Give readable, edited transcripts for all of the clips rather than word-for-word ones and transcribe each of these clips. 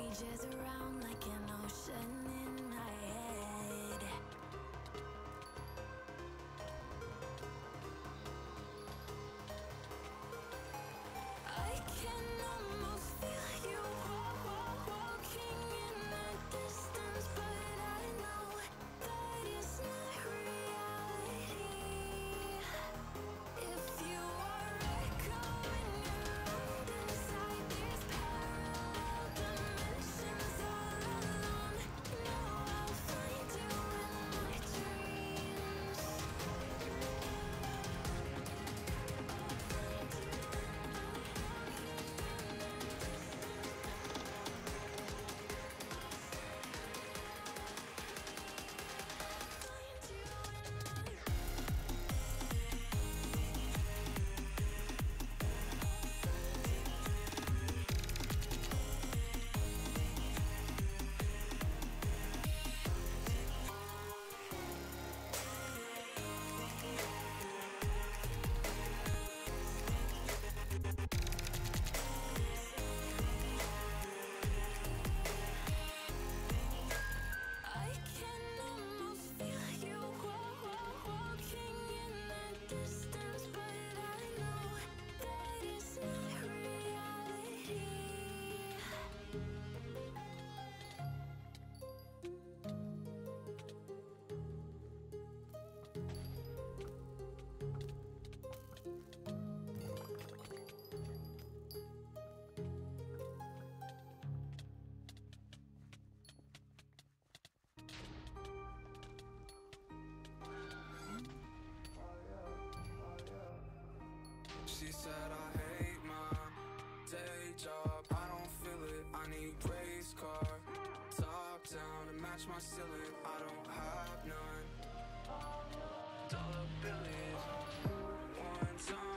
rages around like an ocean in my head. I can almost feel you walking in the distance, but I know that it's not reality. If you are echoing around inside these parallel dimensions all alone, know I'll find you in my dreams. I can almost feel you walking in the distance, but I know that it's not reality. She said I hate my day job, I don't feel it, I need race car. Top down to match my ceiling, I don't have none. Dollar billies, one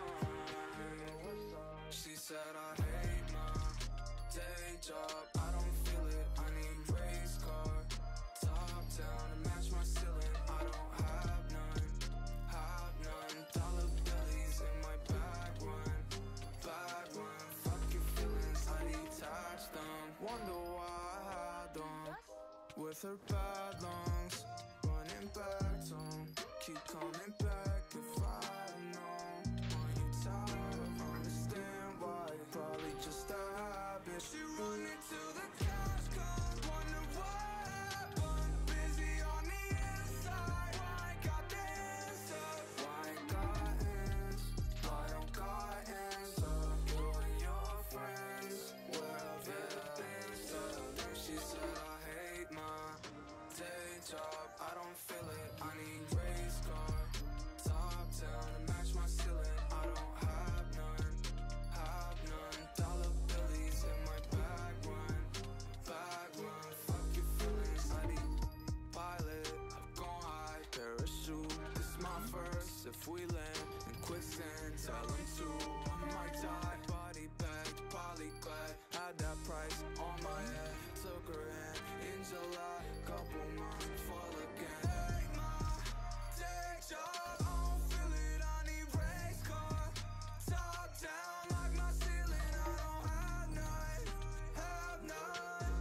time. She said I hate my day job, I don't feel it, I need race car. Top down to match my ceiling, I don't have none. Have none. Dollar billies in my bag one. Fuck your feelings, I detach them. Wonder why I had them with her bad lungs. Running back to 'em. Keep coming back if I had known. Are you tired of understand why? Probably just a habit. She running till the cash comes. Wonder what happened. Busy on the inside. Why I got the answer? Why I got hands? I don't got answer. You and your friends, where have you been? She said I hate my day job, I don't feel it, I need race car. Top down to match my ceiling, I don't have none. Have none. Dollar billies in my bag one. Fuck your feelings, I need pilot. I'm gon' high, parachute. This is my first, if we land in quicksand, tell them to. I might die, body bag, polyglot. Had that price on my head, took her hand in July. Couple months, fall again. Hey, my day job, I don't feel it, I need race car. Top down like my ceiling, I don't have none. Have none.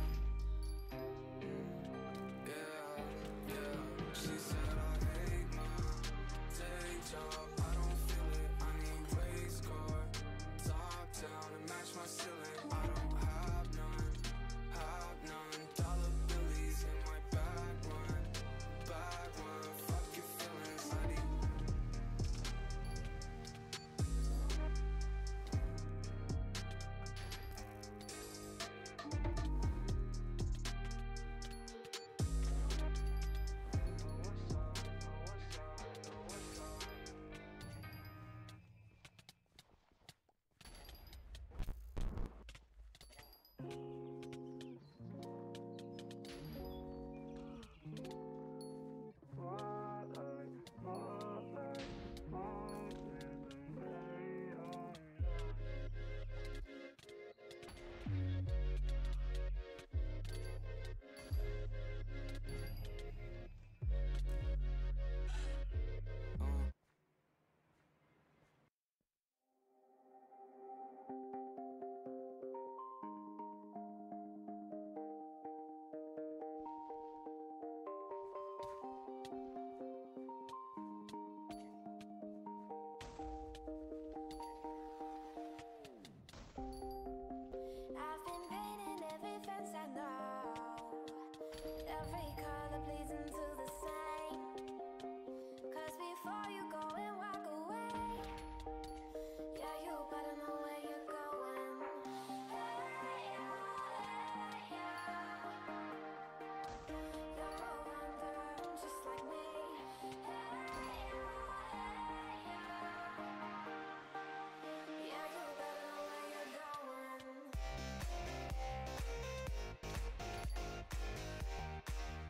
Yeah. She said I hate my day job, I don't feel it, I need race every color bleeds into the same. 'Cause before you go and walk away, yeah, you better know where you're going. Hey, yeah, you're a wanderer just like me. Hey, yeah, you better know where you're going.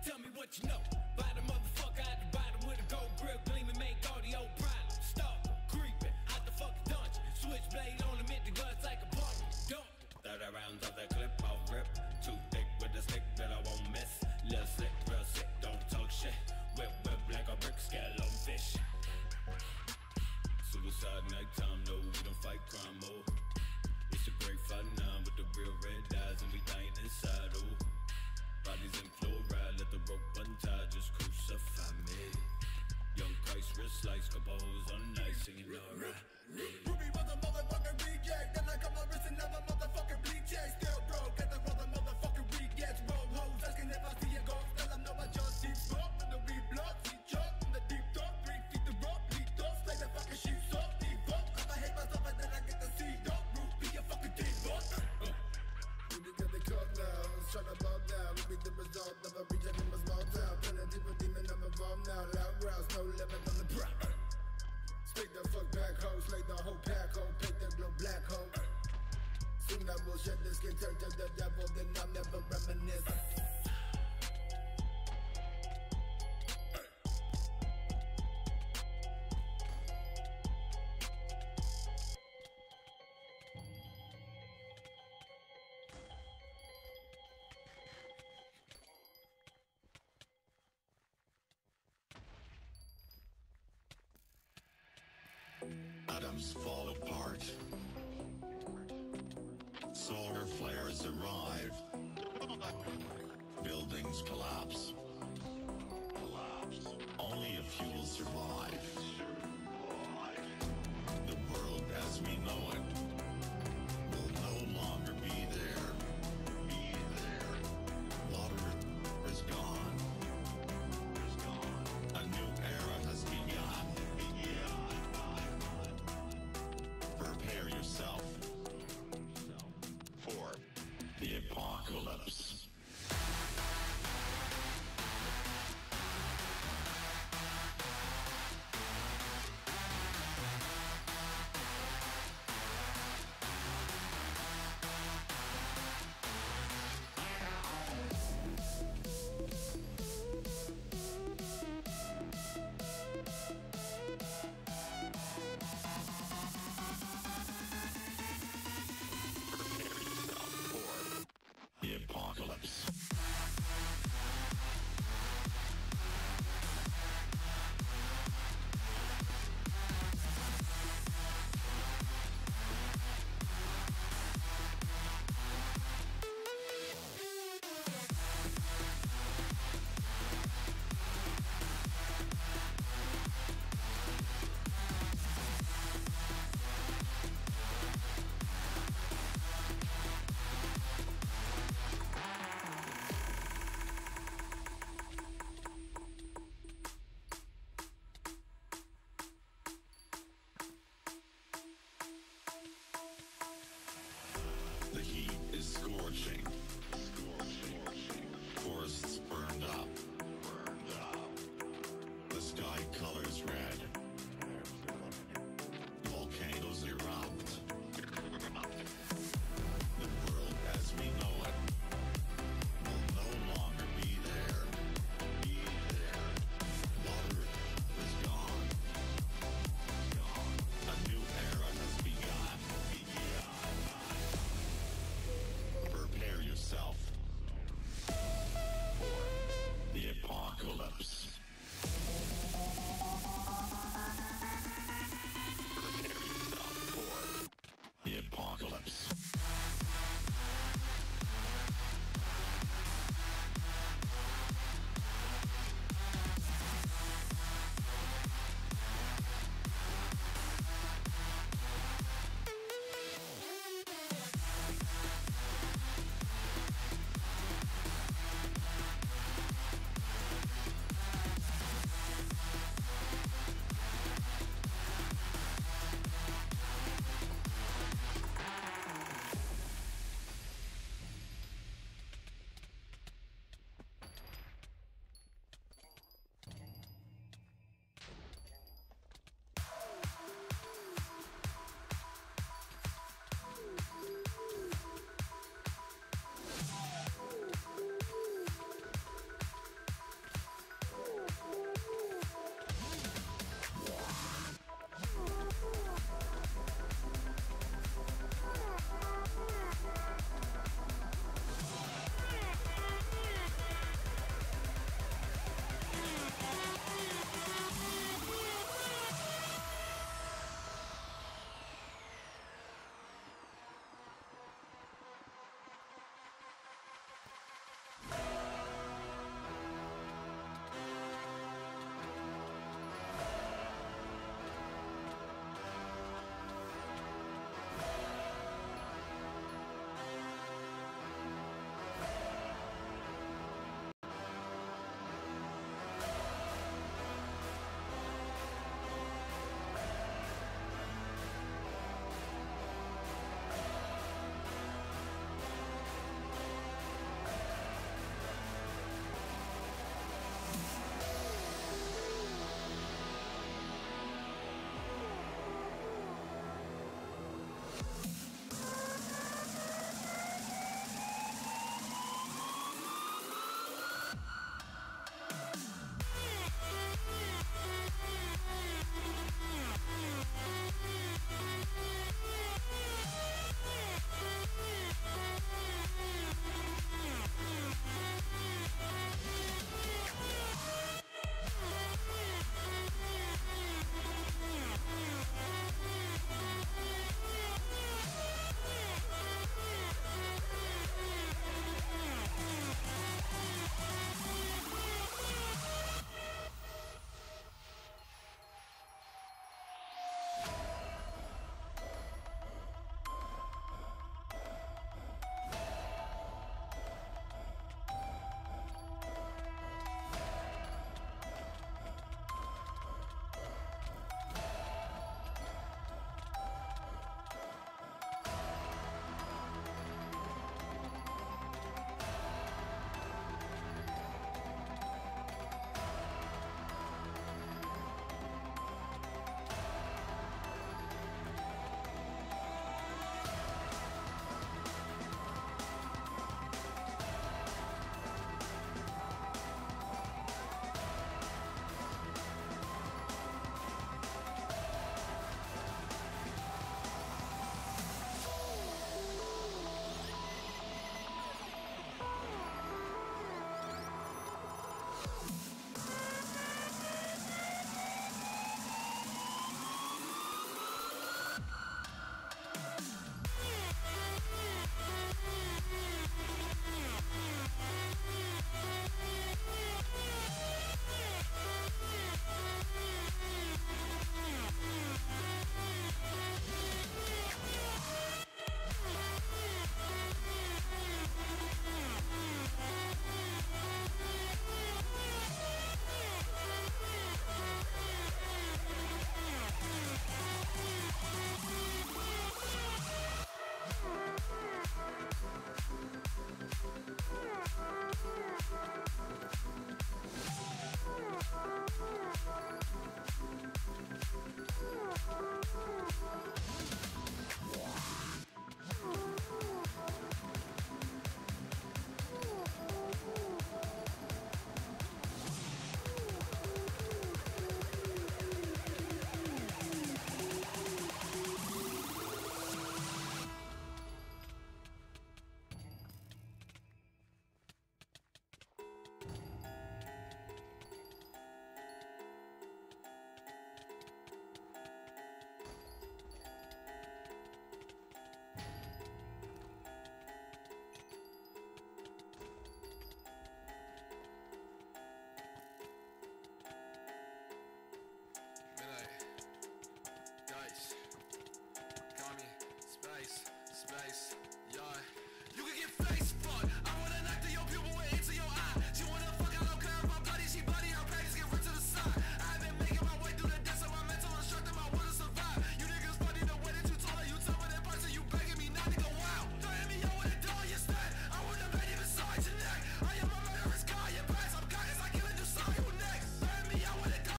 Tell me what you know. Buy the motherfucker out the bottom with a gold grill gleaming, make audio problems. Stalker, creeping, out the fucking dungeon. Switchblade on him, hit the guts like a party. Dump. 30 rounds of that clip, I'll rip. Too thick with the stick that I won't miss. Lil' slick, real sick, don't talk shit. Whip, whip like a brick, scale on fish. Suicide nighttime, no, we don't fight crime, oh. It's a great fight now with the real red eyes and we dying inside, oh. Bodies in fluoride, let the rope untie, just crucify me. Young Christ, wrist slice, couple hoes on ice, singing alright. Ruby was a motherfucking reject, then I got my wrist and never motherfucking bleach check. Still broke, get the brother motherfucking rejects. Roll hoes, asking if I see a ghost, tell them no, I just deep smoke. When the weed blood, see chop, in the deep dark, 3 feet the rope, lead off, like the fucking sheep soft, deep fuck. If I hate myself and then I get the seed up, root be a fucking deep fuck. Ruby got the cut now, trying to bow down. Ruby the result of a reject in my small town. Feeling deep with demon, I'm involved now. Loud growls, no limit on the prop. Stick the fuck back hoe, slay the whole pack hoe, pick the glow black hoe. Soon I will shed the skin, turn to the devil, then I'll never reminisce. Atoms fall apart. Solar flares arrive. Buildings collapse. Only a few will survive. The world as we know it will no longer be there. Water is gone. A new era has begun. Prepare yourself for the apocalypse.